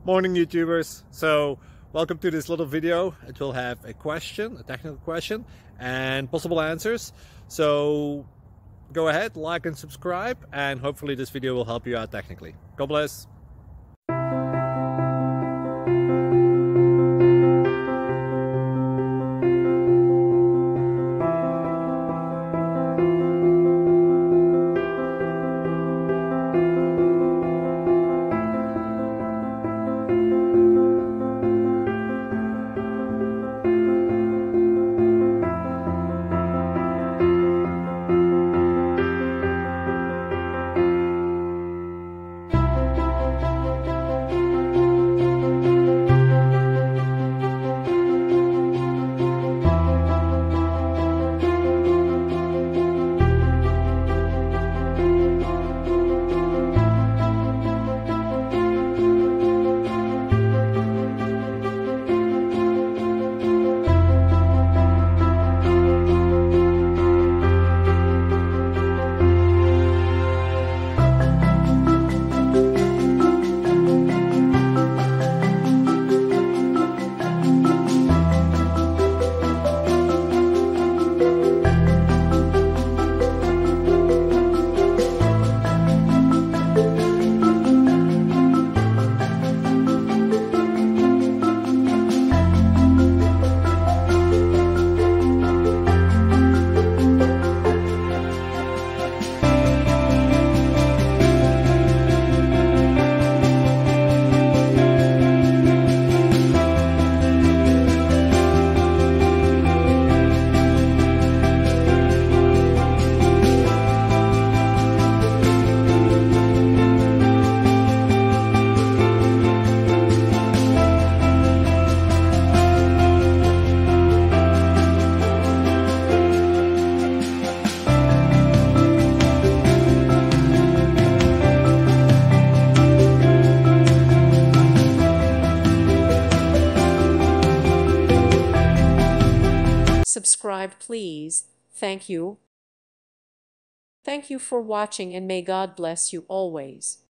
Morning YouTubers. So welcome to this little video. It will have a question, a technical question, and possible answers. So go ahead, like and subscribe, and hopefully this video will help you out technically. God bless. Subscribe, please. Thank you. Thank you for watching, and may God bless you always.